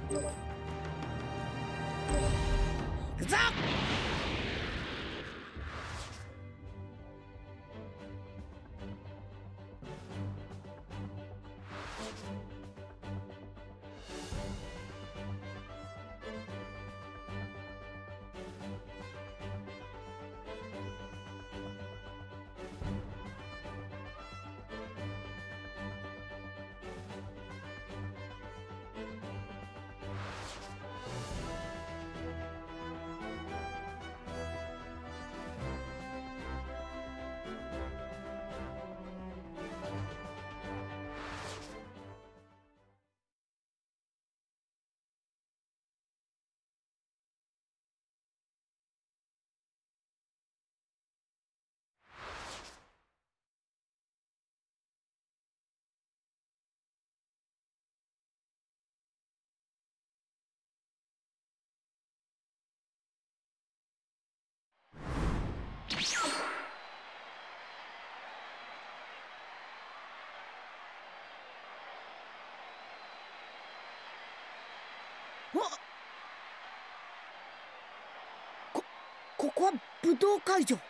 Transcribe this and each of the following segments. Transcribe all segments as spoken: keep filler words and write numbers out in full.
行くぞ。こ、ここは武道会場。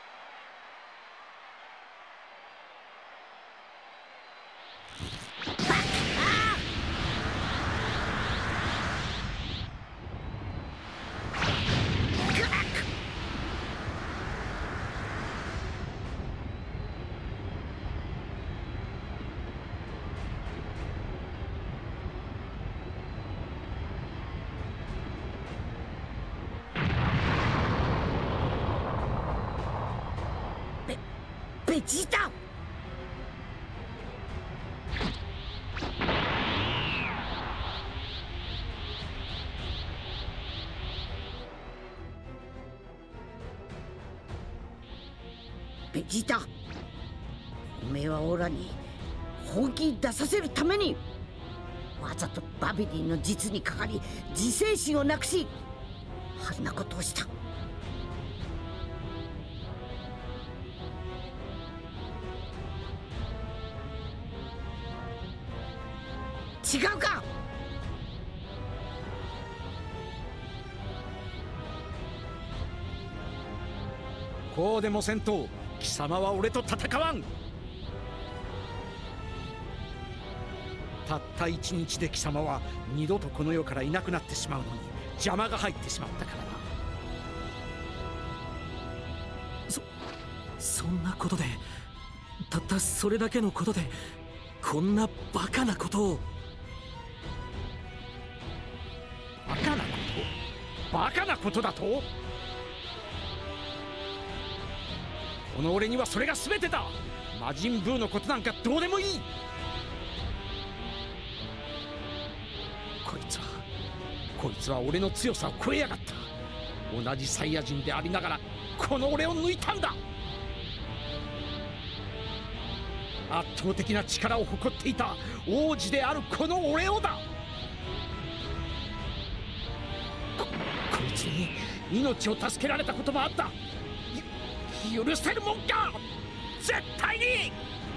ベジータ！ベジータ、おめえはオラに本気出させるためにわざとバビリンの実にかかり自制心をなくしあんなことをした。違うか？ こうでもせんと貴様は俺と戦わん。たった一日で貴様は二度とこの世からいなくなってしまうのに邪魔が入ってしまったからな。 そそんなことで、たったそれだけのことでこんなバカなことを。 バカなこと？バカなことだと？この俺にはそれが全てだ。魔人ブーのことなんかどうでもいい。こいつはこいつは俺の強さを超えやがった。同じサイヤ人でありながらこの俺を抜いたんだ。圧倒的な力を誇っていた王子であるこの俺をだ。ここいつに命を助けられたこともあった。許せるもんか、絶対に。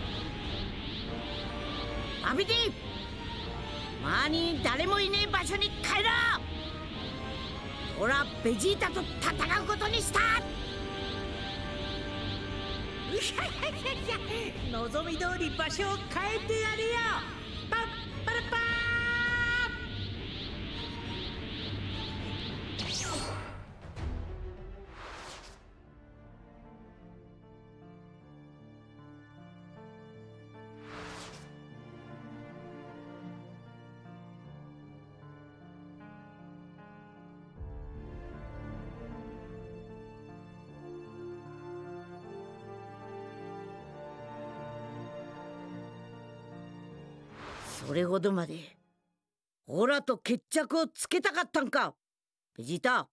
バビディ、周りに誰もいねえ場所に帰ろう。俺はベジータと戦うことにした。 いやいやいやいや、望み通り場所を変えてやるよ。パッパラパー。 それほどまでオラと決着をつけたかったんか、ベジータ。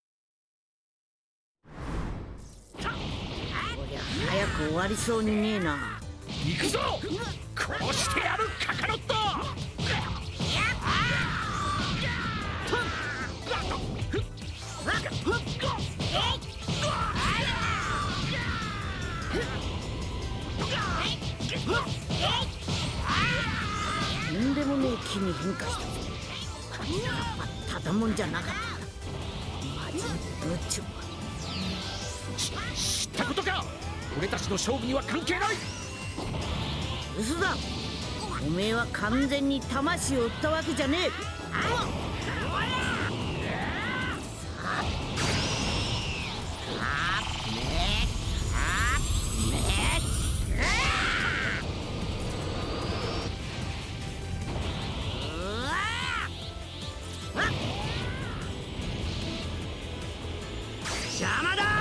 こりゃ早く終わりそうにねえな。 行くぞ、殺してやるカカロット。 とんでもねえ木に変化したぞ。 ただもんじゃなかった。マジンブーチョは知ったことか。俺たちの勝負には関係ない。 嘘だ。おめえは完全に魂を売ったわけじゃねえ。 邪魔だ。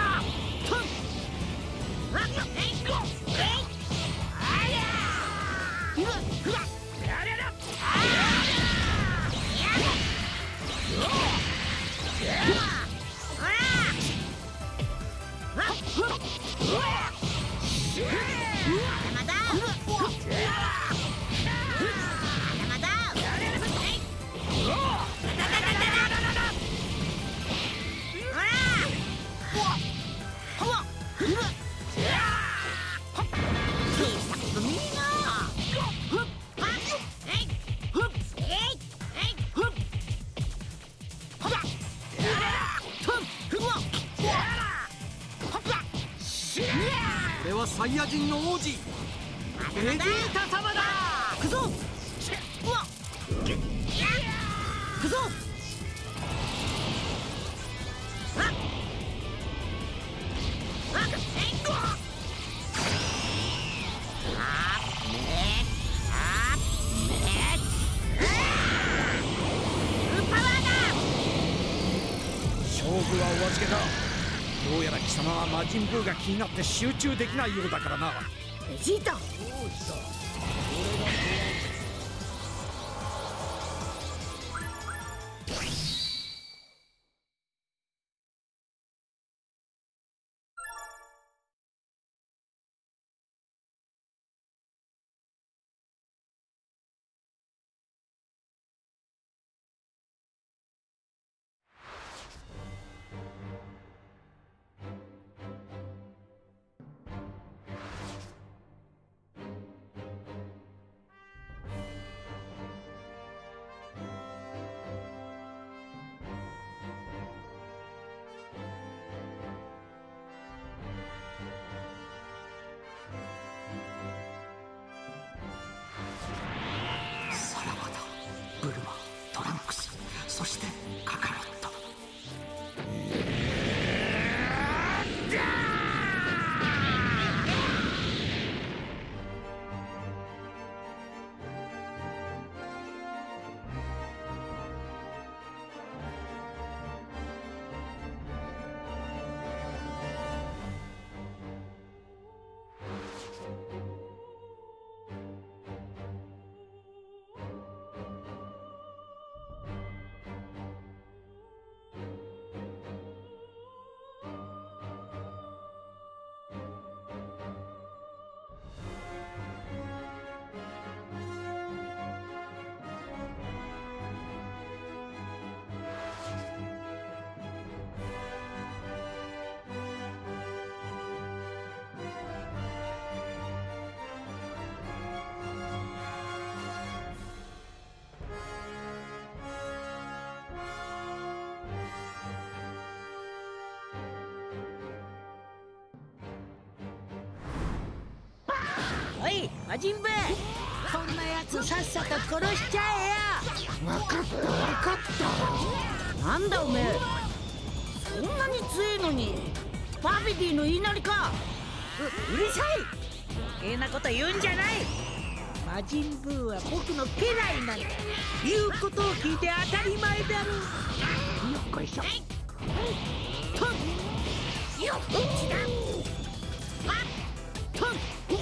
俺はサイヤ人の王子ベジータ様だ。 行くぞ。うわっ行くぞ。 勝負はお預けだ。どうやら貴様は魔人ブーが気になって集中できないようだからな。 ベジータ。 さらばだ。ブルマ、トランクス、そしてカカロット。 おい魔人ブー、こんなやつさっさと殺しちゃえよ。 分かった分かった。なんだおめえ、そんなに強えのにバビディの言いなりか。 う, うるさい。余計なこと言うんじゃない。魔人ブーは僕の家来なんだ。言うことを聞いて当たり前だろ。よっこいしょ。とんよっこいしだ。とん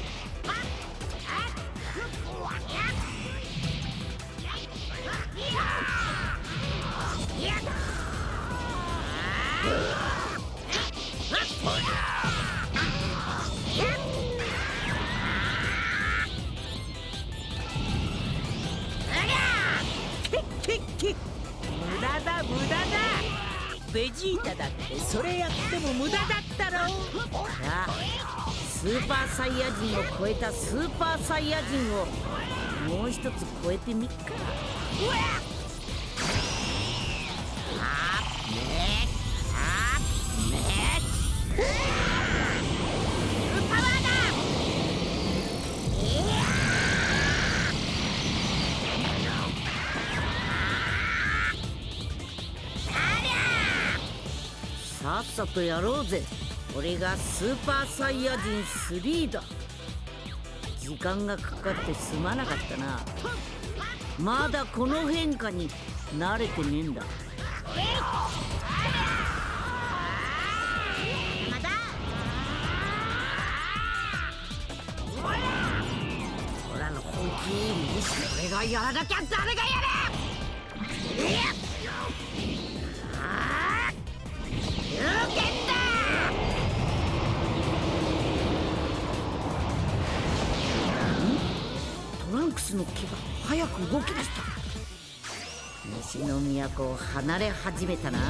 無駄だ無駄だ。ベジータだってそれやっても無駄だったろ。 さあスーパーサイヤ人を超えたスーパーサイヤ人をもう一つ超えてみっか。 うわっあっめあっめパワーだ。いやさっさとやろうぜ。俺がスーパーサイヤ人スリーだ。時間がかかってすまなかったな。まだこの変化に慣れてねえんだ。俺の本気にそれがやらなきゃ誰がやれ。いやあ有限だ。トランクスの毛が早く動き出した。西の都を離れ始めたな。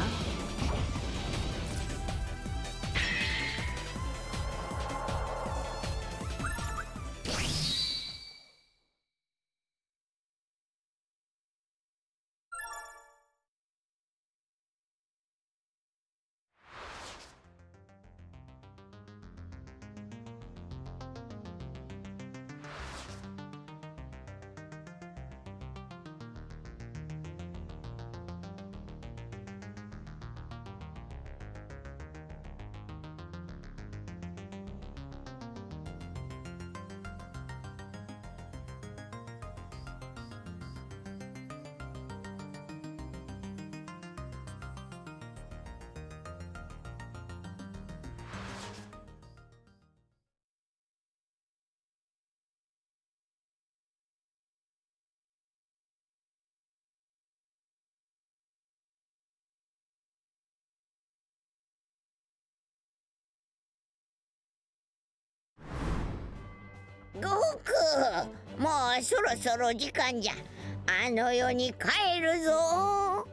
悟空、もうそろそろ時間じゃ。あの世に帰るぞ。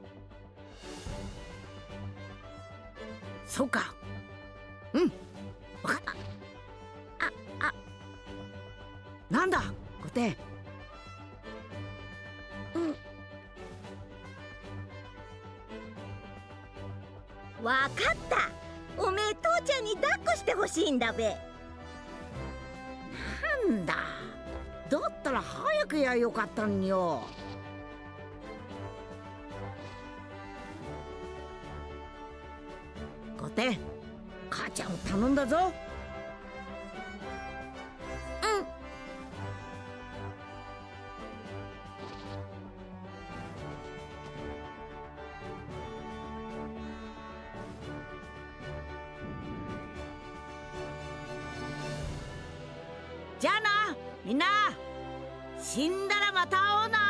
そうか。うん、わかった。あ、あ、なんだ、御殿。うん。わかった。おめえ父ちゃんに抱っこしてほしいんだべ。なんだ、だったら早くやよかったんよ。御殿、母ちゃんを頼んだぞ。うん。じゃあな、みんな。死んだらまた会おうな。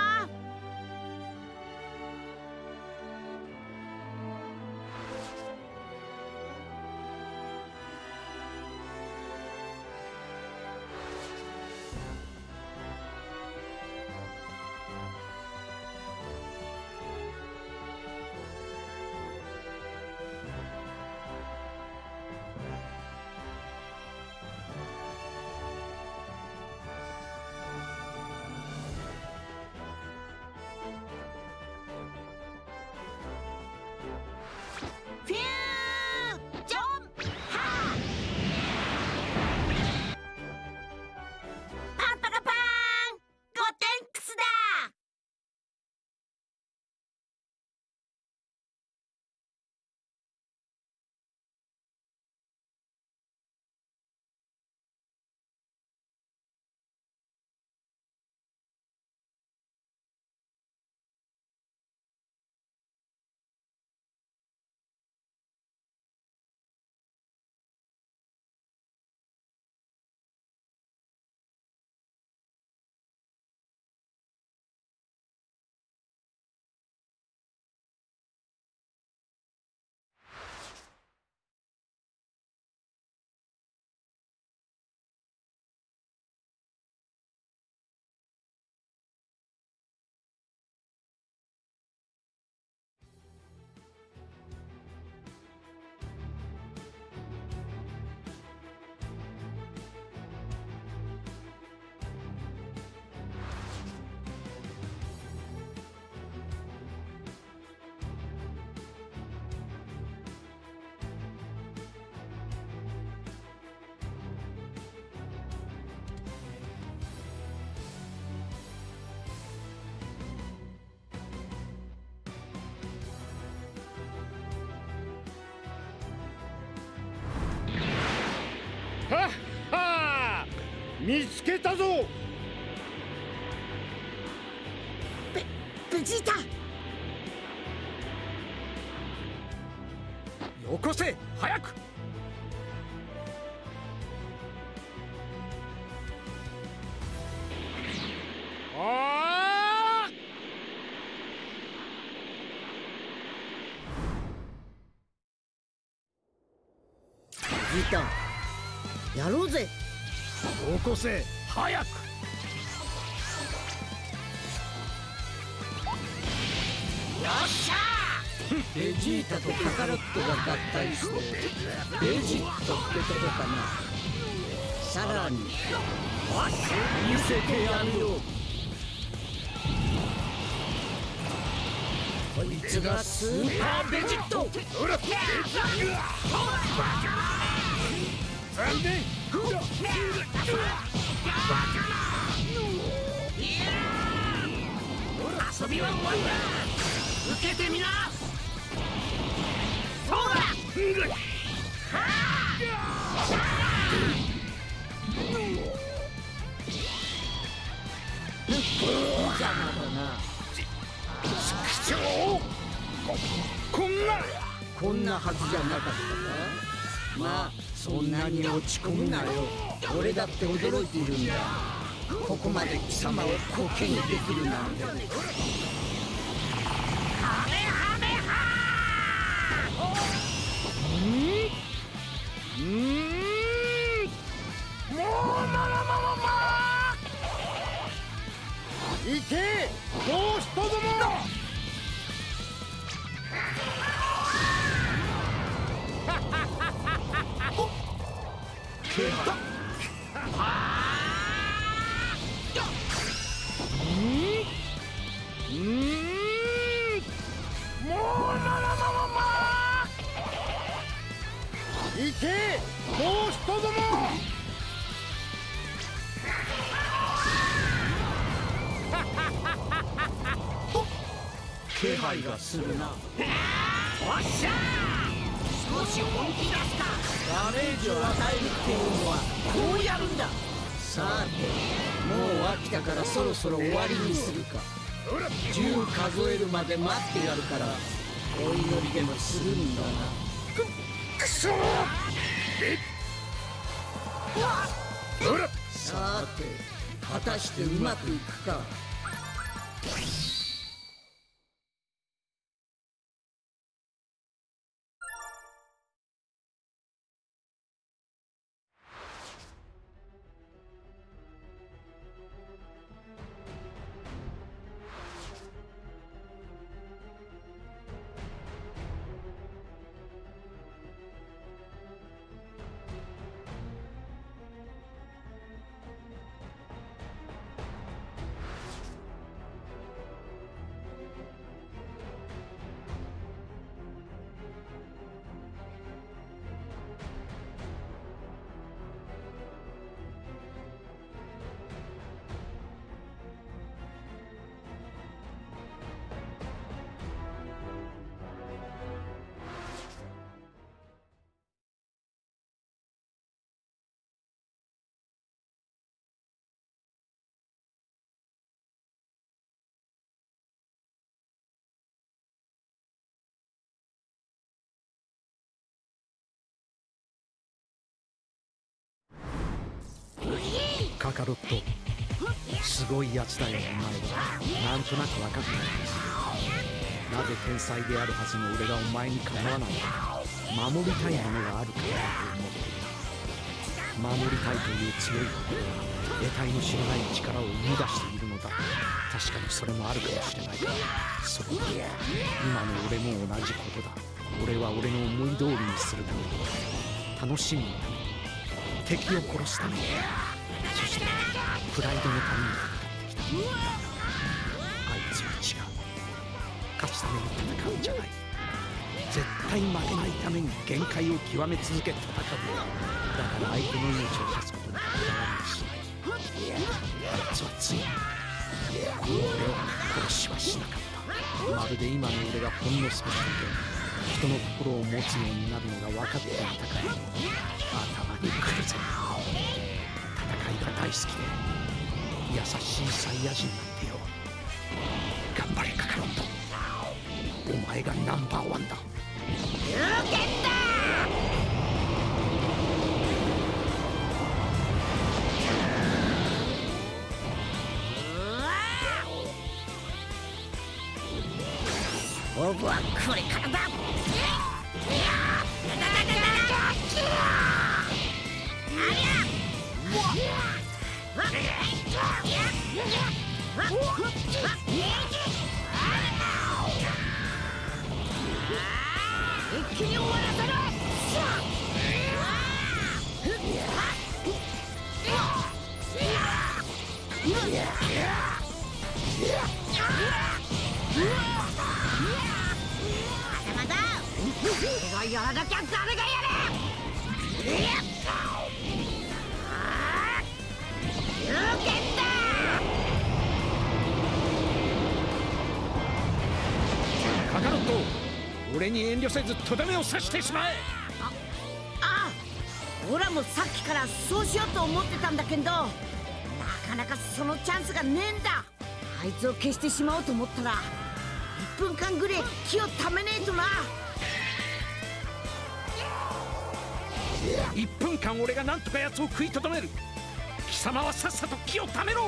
見つけたぞ。 ベベジータ、 よこせ早く。ああ、 ベジータ、やろうぜ。 よこせ早く。 ベジータとカカロットが合体してベジットってとこかな。さらに見せてやるよ。こいつがスーパーベジット。 残念。 遊びは終わりだ。受けてみな。そうだ。 邪魔だな。 こんなこんなはずじゃなかったか。まあそんなに落ち込むなよ。俺だって驚いているんだ。ここまで貴様をコケにできるなんて。 うーん、もうまままま行けゴーストども。うーん、もうまままま行けゴーストども。 気配がするな。 おっしゃー。少し本気出すか。 ダメージを与えるっていうのはこうやるんだ。さてもう飽きたからそろそろ終わりにするか。じゅう数えるまで待ってやるからお祈りでもするんだな。 くそー。 さて果たしてうまくいくか。 カカロット、すごいやつだよお前は。なんとなく分かってない。なぜ天才であるはずの俺がお前にかなわないのか。守りたいものがあるからだと思っている。守りたいという強い心が得体の知らない力を生み出しているのだ。確かにそれもあるかもしれないが、それは今の俺も同じことだ。俺は俺の思い通りにするために、楽しみのために、敵を殺すために、そしてプライドのために戦ってきた。あいつは違う。勝つために戦うんじゃない。絶対負けないために限界を極め続け戦う。だから相手の命を絶つことにこだわりしない。あいつはついに俺を殺しはしなかった。まるで今の俺がほんの少しだけ人の心を持つようになるのが分かっていたから頭にくるぜ。戦が大好きで優しいサイヤ人なんてよ。頑張れカカロット、お前がナンバーワンだ。 有権だ。勝負はこれからだ。一気に終わらせろ。まだまだ俺がやらなきゃ誰がやれ。有権だ。 カカロット、俺に遠慮せずとどめを刺してしまえ。 ああ、オラもさっきからそうしようと思ってたんだけど、なかなかそのチャンスがねえんだ。あいつを消してしまおうと思ったらいっぷんかんぐらい気をためねえとな。 いっぷんかん俺がなんとか奴を食いとどめる。貴様はさっさと気をためろ。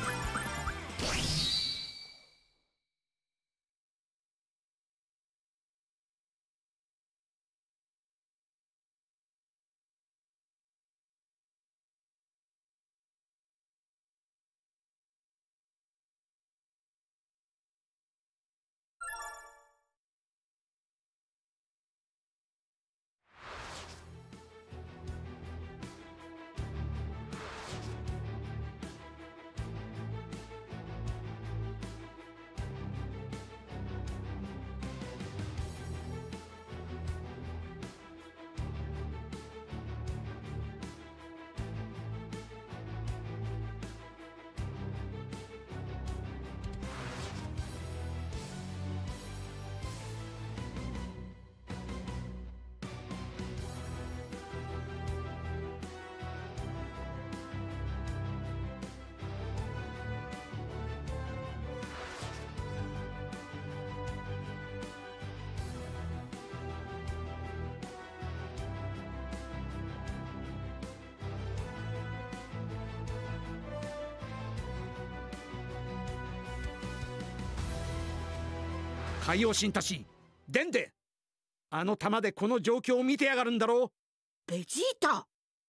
海洋神たち、デンデ、あの弾でこの状況を見てやがるんだろう。 ベジータ。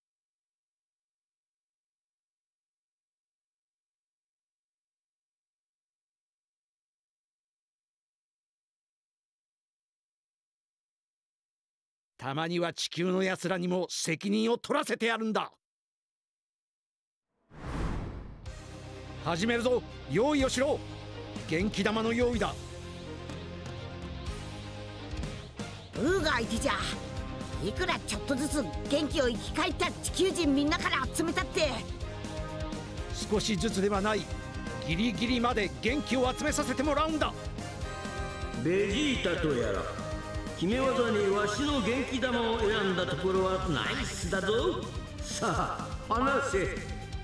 たまには地球のやつらにも責任を取らせてやるんだ。始めるぞ。用意をしろ。元気玉の用意だ。 ウーが相手じゃいくらちょっとずつ元気を生き返った地球人みんなから集めたって。 少しずつではない。ギリギリまで元気を集めさせてもらうんだ。 ベジータとやら決め技にわしの元気玉を選んだところはナイスだぞ。さあ話せ。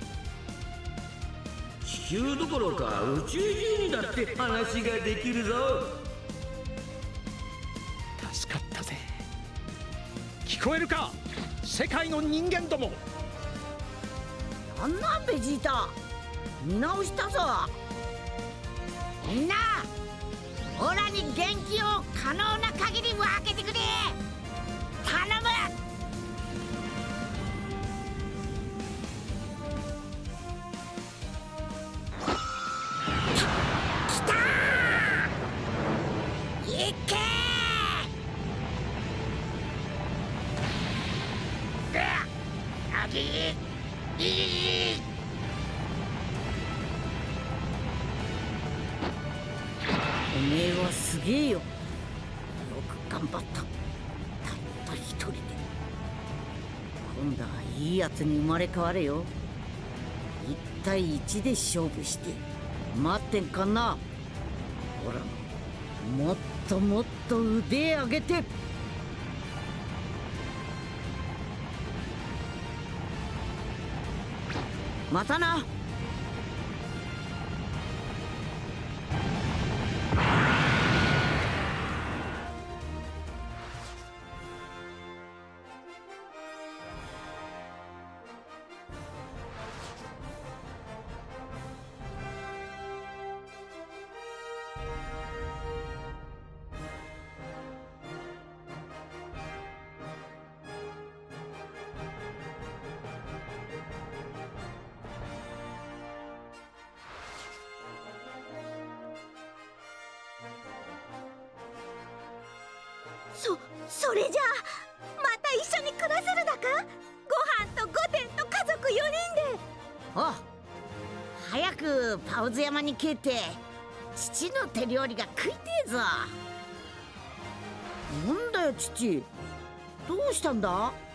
地球どころか宇宙中にだって話ができるぞ。 助かったぜ。聞こえるか、世界の人間ども。 なんなんベジータ、見直したぞ。みんなオラに元気を可能な限り分けてくれ。頼む。きたー。いけー。あぎいい。おめえはすげえよ。よく頑張った。たった一人で。今度はいいやつに生まれ変われよ。一対一で勝負して待ってんかな。ほらもっともっと腕上げて。 またな。 そ、それじゃあまた一緒に暮らせるだか？ご飯と御殿と家族よにんで。 お、早くパウズ山に帰って父の手料理が食いてえぞ。なんだよ父、どうしたんだ？